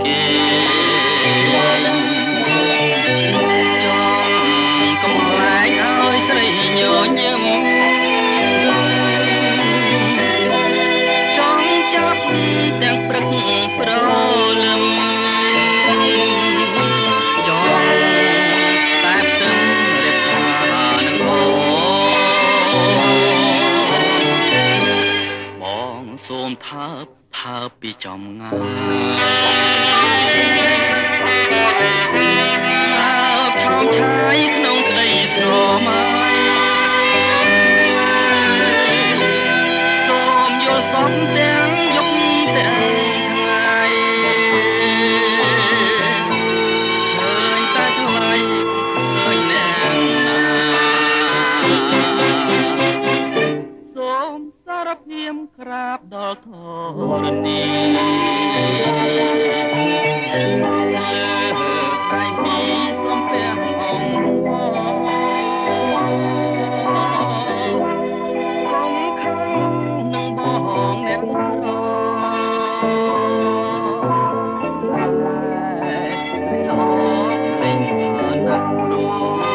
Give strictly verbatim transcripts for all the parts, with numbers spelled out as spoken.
គេចង់កំលែងឲ្យស្រីញញឹមចង់ចាប់ទាំងព្រឹកព្រលឹមចង់តែផ្ទឹមរៀបថានឹងបងសូមថើបថើបពីចំងាយថើបឆោមឆាយក្នុងក្តីស្រមៃសូមយល់សំទាំងយប់ទាំងថ្ងៃឃើញតែថ្លៃឃើញអ្នកណាសូមសារភាពក្រាបដល់ធរណីតែពីសំពះអង្គខ្ញុំខំនឹងបងអ្នកក្រល្អពេញណាស់ព្រោះ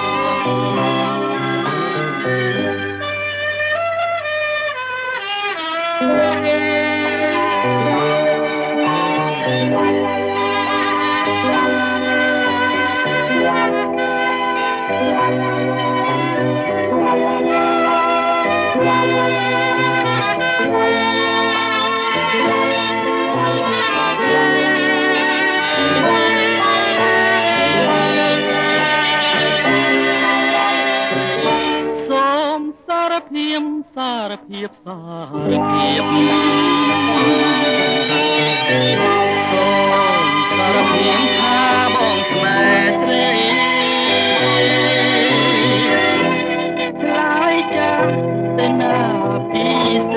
សារភាពសារភាពសារភាពសូមសារភាពថាបងស្នេហ៍ស្រីឆ្លើយចាំទៅណាពី